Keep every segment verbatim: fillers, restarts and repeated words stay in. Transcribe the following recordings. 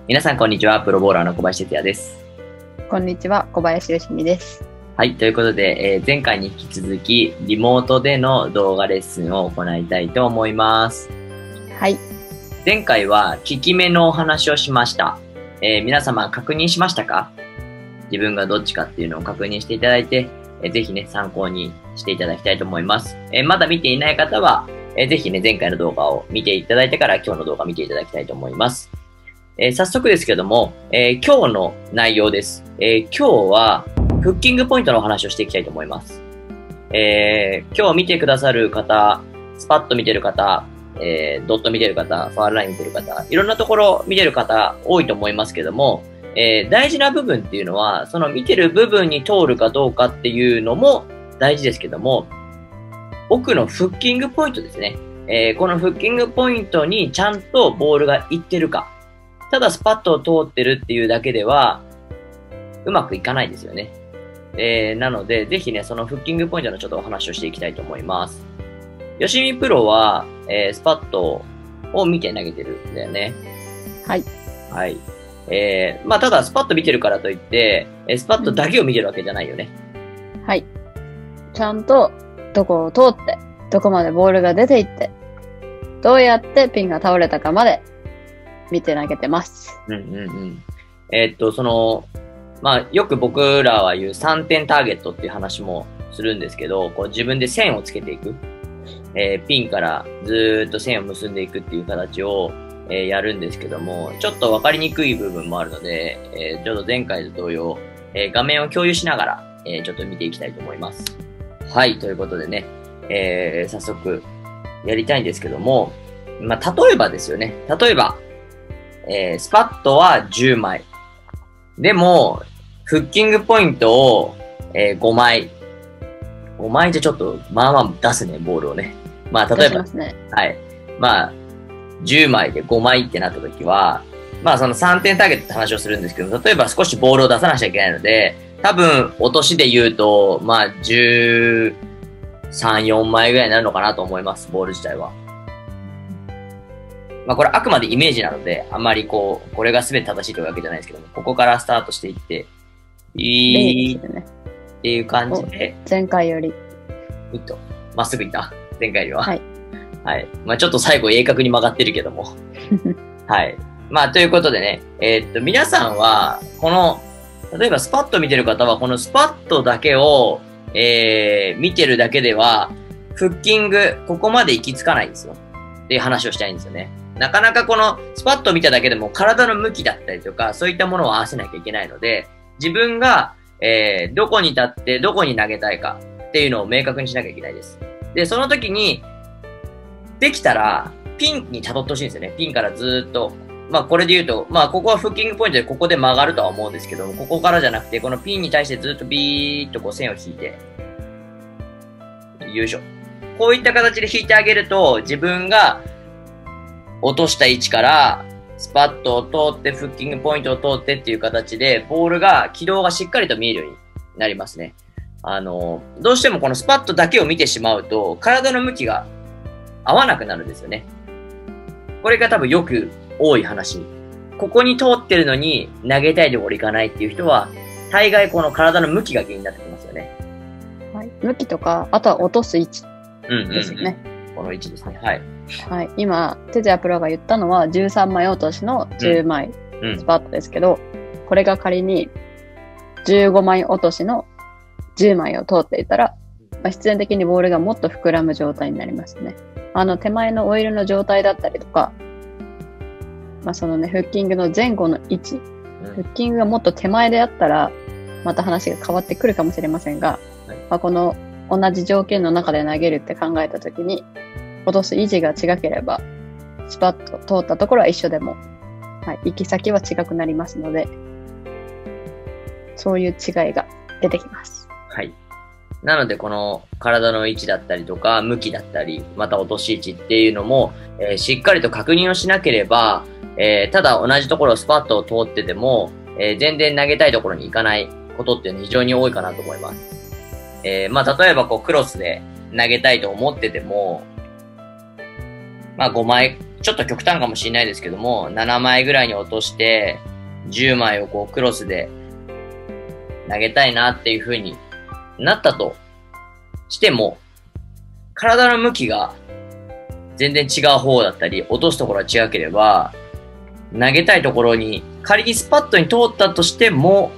皆さんこんにちは。プロボーラーの小林哲也です。 こんにちは。小林よしみです。 はい。ということで、えー、前回に引き続き、リモートでの動画レッスンを行いたいと思います。 はい。 前回は、効き目のお話をしました。えー、皆様確認しましたか？自分がどっちかっていうのを確認していただいて、えー、ぜひね、参考にしていただきたいと思います。えー、まだ見ていない方は、えー、ぜひね、前回の動画を見ていただいてから今日の動画を見ていただきたいと思います。えー、早速ですけども、えー、今日の内容です。えー、今日は、フッキングポイントのお話をしていきたいと思います。えー、今日見てくださる方、スパッと見てる方、えー、ドット見てる方、ファールライン見てる方、いろんなところ見てる方多いと思いますけども、えー、大事な部分っていうのは、その見てる部分に通るかどうかっていうのも大事ですけども、奥のフッキングポイントですね。えー、このフッキングポイントにちゃんとボールが行ってるか。ただスパッとを通ってるっていうだけでは、うまくいかないですよね。えー、なので、ぜひね、そのフッキングポイントのちょっとお話をしていきたいと思います。よしみプロは、えー、スパットを見て投げてるんだよね。 はい。 はい。えー、まあ、ただスパット見てるからといって、スパットだけを見てるわけじゃないよね。 うん、はい。ちゃんと、どこを通って、どこまでボールが出ていって、どうやってピンが倒れたかまで見て投げてます。 うんうんうん。えー、っと、その、まあ、よく僕らは言うさんてんターゲットっていう話もするんですけど、こう自分で線をつけていく。えー、ピンからずーっと線を結んでいくっていう形を、えー、やるんですけども、ちょっとわかりにくい部分もあるので、えー、ちょっと前回と同様、えー、画面を共有しながら、えー、ちょっと見ていきたいと思います。はい、ということでね、えー、早速やりたいんですけども、まあ、例えばですよね。例えば、えー、スパットはじゅうまい。でも、フッキングポイントを、えー、ごまい。ごまいじゃちょっと、まあまあ出すね、ボールをね。まあ、例えば、 ね、 はい。まあ、じゅうまいでごまいってなった時は、まあそのさんてんターゲットって話をするんですけど、例えば少しボールを出さなきゃいけないので、多分、落としで言うと、まあ、じゅうさん、よんまいぐらいになるのかなと思います、ボール自体は。まあこれあくまでイメージなので、あんまりこう、これが全て正しいというわけじゃないですけども、ここからスタートしていって、いいっていう感じで、 前回より、 うっと、まっすぐいった。前回よりは。 はい。 はい。まあちょっと最後鋭角に曲がってるけども。はい。まあということでね、えー、っと、皆さんは、この、例えばスパッと見てる方は、このスパッとだけを、えー、見てるだけでは、フッキング、ここまで行き着かないんですよ。っていう話をしたいんですよね。なかなかこのスパッと見ただけでも体の向きだったりとか、そういったものを合わせなきゃいけないので、自分が、えー、どこに立ってどこに投げたいかっていうのを明確にしなきゃいけないです。で、その時に、できたら、ピンに辿ってほしいんですよね。ピンからずーっと。まあこれで言うと、まあここはフッキングポイントでここで曲がるとは思うんですけども、ここからじゃなくて、このピンに対してずっとビーッとこう線を引いて、よいしょ。こういった形で引いてあげると、自分が落とした位置から、スパットを通って、フッキングポイントを通ってっていう形で、ボールが、軌道がしっかりと見えるようになりますね。あの、どうしてもこのスパットだけを見てしまうと、体の向きが合わなくなるんですよね。これが多分よく多い話。ここに通ってるのに投げたいところ行かないっていう人は、大概この体の向きが原因になってきますよね。 はい。向きとか、あとは落とす位置ですよね。 うんうんうん、この位置ですね。はい。 はい。今、哲也プロが言ったのはじゅうさんまい落としのじゅうまいスパットですけど、うんうん、これが仮にじゅうごまい落としのじゅうまいを通っていたら、まあ、必然的にボールがもっと膨らむ状態になりますね。あの手前のオイルの状態だったりとか、まあそのね、フッキングの前後の位置、うん、フッキングがもっと手前であったら、また話が変わってくるかもしれませんが、はい、まあ、この同じ条件の中で投げるって考えたときに、落とす維持が違ければ、スパッと通ったところは一緒でも、はい、行き先は違くなりますので、そういう違いが出てきます。 はい。なので、この体の位置だったりとか、向きだったり、また落とし位置っていうのも、えー、しっかりと確認をしなければ、えー、ただ同じところをスパッと通ってても、えー、全然投げたいところに行かないことっていうのは非常に多いかなと思います。えー、まあ、例えばこうクロスで投げたいと思ってても、まあごまいちょっと極端かもしれないですけども、ななまいぐらいに落として、じゅうまいをこうクロスで投げたいなっていう風になったとしても、体の向きが全然違う方だったり、落とすところが違ければ、投げたいところに、仮にスパットに通ったとしても、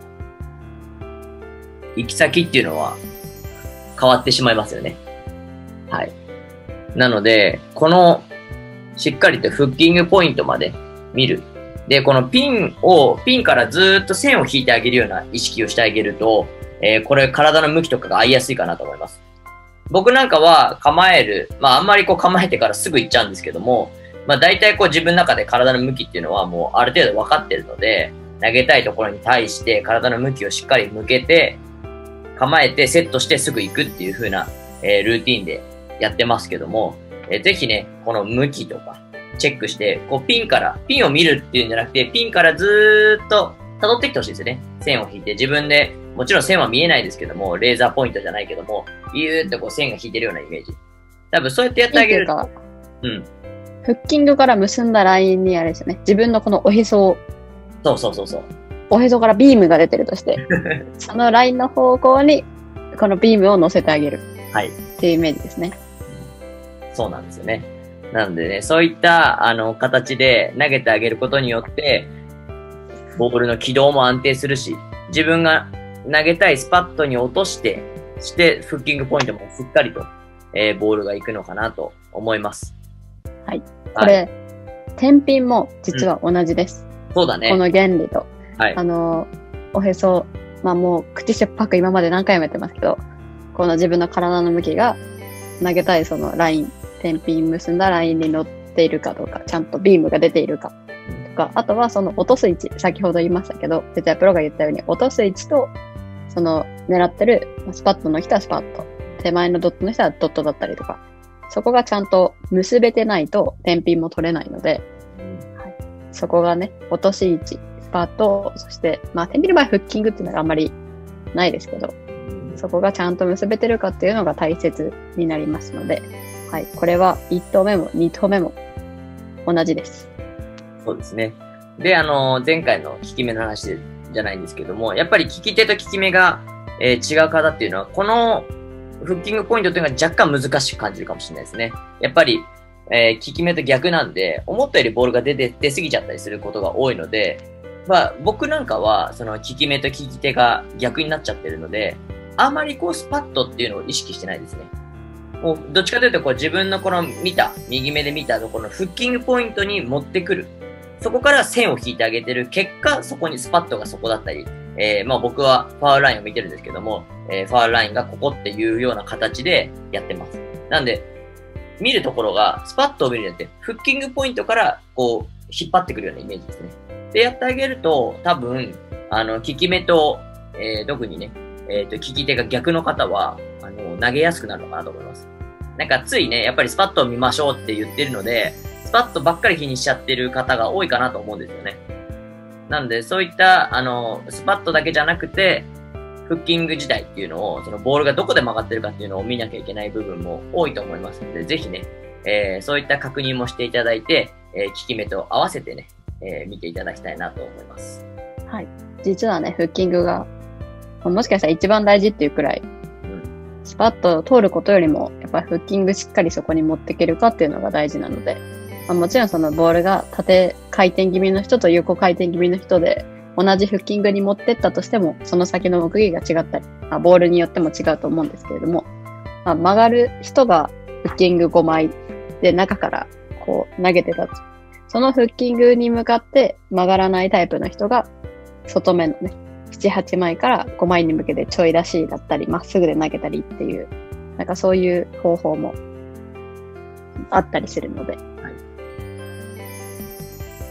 行き先っていうのは変わってしまいますよね。はい。なので、この、しっかりとフッキングポイントまで見る。で、このピンを、ピンからずーっと線を引いてあげるような意識をしてあげると、えー、これ体の向きとかが合いやすいかなと思います。僕なんかは構える、まああんまりこう構えてからすぐ行っちゃうんですけども、まあ大体こう自分の中で体の向きっていうのはもうある程度分かってるので、投げたいところに対して体の向きをしっかり向けて、構えてセットしてすぐ行くっていう風な、えー、ルーティンでやってますけども、えー、ぜひね、この向きとかチェックして、こうピンから、ピンを見るっていうんじゃなくて、ピンからずーっと辿ってきてほしいですよね。線を引いて、自分で、もちろん線は見えないですけども、レーザーポイントじゃないけども、ビューってこう線が引いてるようなイメージ。多分そうやってやってあげると。うん。 フッキングから結んだラインにあれですよね。自分のこのおへそを。 そうそうそうそう。 おへそからビームが出てるとして、そのラインの方向に、このビームを乗せてあげる。 はい。 っていうイメージですね。 そうなんですよね。なのでね、そういった、あの、形で投げてあげることによって、ボールの軌道も安定するし、自分が投げたいスパットに落として、して、フッキングポイントもしっかりと、えー、ボールが行くのかなと思います。 はい。これ、はい、天ピンも実は同じです。 うん、そうだね。 この原理と。 はい。 あの、おへそ、まあもう口しょっぱく今まで何回もやってますけど、この自分の体の向きが投げたいそのライン、天ピン結んだラインに乗っているかどうか、ちゃんとビームが出ているかとか、あとはその落とす位置、先ほど言いましたけど、哲也プロが言ったように落とす位置と、その狙ってるスパットの人はスパット、手前のドットの人はドットだったりとか、そこがちゃんと結べてないと天ピンも取れないので、はい、そこがね、落とし位置、スパット、そして、まあ天ピンの場合フッキングっていうのがあんまりないですけど、そこがちゃんと結べてるかっていうのが大切になりますので、はい。これはいっ投目もに投目も同じです。 そうですね。で、あの、前回の効き目の話じゃないんですけども、やっぱり利き手と利き目が、えー、違う方っていうのは、このフッキングポイントっていうのが若干難しく感じるかもしれないですね。やっぱり、えー、利き目と逆なんで、思ったよりボールが出て、出過ぎちゃったりすることが多いので、まあ、僕なんかは、その利き目と利き手が逆になっちゃってるので、あんまりこうスパットっていうのを意識してないですね。もうどっちかというとこう自分のこの見た、右目で見たところのフッキングポイントに持ってくる。そこから線を引いてあげてる結果、そこにスパットがそこだったり、えー、まあ僕はファウルラインを見てるんですけども、えー、ファウルラインがここっていうような形でやってます。なんで、見るところがスパットを見るんじゃなくて、フッキングポイントからこう引っ張ってくるようなイメージですね。で、やってあげると多分、あの、利き目と、えー、特にね、えっと、利き手が逆の方は、あの、投げやすくなるのかなと思います。なんかついね、やっぱりスパットを見ましょうって言ってるので、スパットばっかり気にしちゃってる方が多いかなと思うんですよね。なので、そういった、あの、スパットだけじゃなくて、フッキング自体っていうのを、そのボールがどこで曲がってるかっていうのを見なきゃいけない部分も多いと思いますので、ぜひね、えー、そういった確認もしていただいて、えー、利き目と合わせてね、えー、見ていただきたいなと思います。 はい。実はね、フッキングが、もしかしたら一番大事っていうくらい、スパッと通ることよりも、やっぱりフッキングしっかりそこに持っていけるかっていうのが大事なので、まあ、もちろんそのボールが縦回転気味の人と横回転気味の人で、同じフッキングに持ってったとしても、その先の目撃が違ったり、まあ、ボールによっても違うと思うんですけれども、まあ、曲がる人がフッキングごまいで中からこう投げてた。そのフッキングに向かって曲がらないタイプの人が、外目のね、なな、はちまいからごまいに向けてちょい出しだったり、まっすぐで投げたりっていう、なんかそういう方法もあったりするので、はい、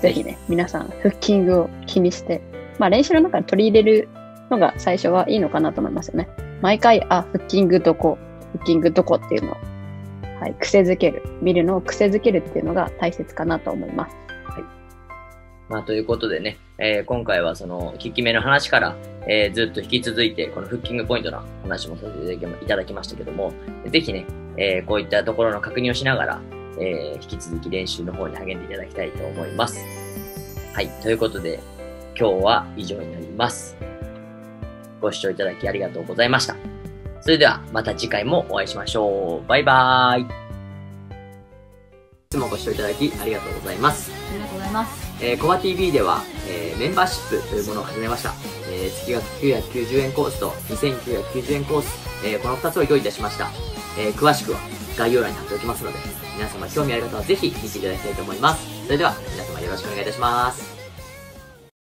ぜひね、皆さんフッキングを気にして、まあ練習の中に取り入れるのが最初はいいのかなと思いますよね。毎回、あ、フッキングどこ、フッキングどこっていうのを、はい、癖づける、見るのを癖づけるっていうのが大切かなと思います。 はい。まあということでね、えー、今回はその利き目の話から、えー、ずっと引き続いてこのフッキングポイントの話もさせていただきましたけども、ぜひね、えー、こういったところの確認をしながら、 えー、引き続き練習の方に励んでいただきたいと思います。はい。ということで、今日は以上になります。ご視聴いただきありがとうございました。それではまた次回もお会いしましょう。バイバーイ。いつもご視聴いただきありがとうございます。 ありがとうございます。 えー、コバ ティーブイ では、えー、メンバーシップというものを始めました。えー、月額きゅうひゃくきゅうじゅうえんコースとにせんきゅうひゃくきゅうじゅうえんコース、えー、このふたつを用意いたしました。えー、詳しくは概要欄に貼っておきますので、皆様興味ある方はぜひ見ていただきたいと思います。それでは皆様よろしくお願いいたします。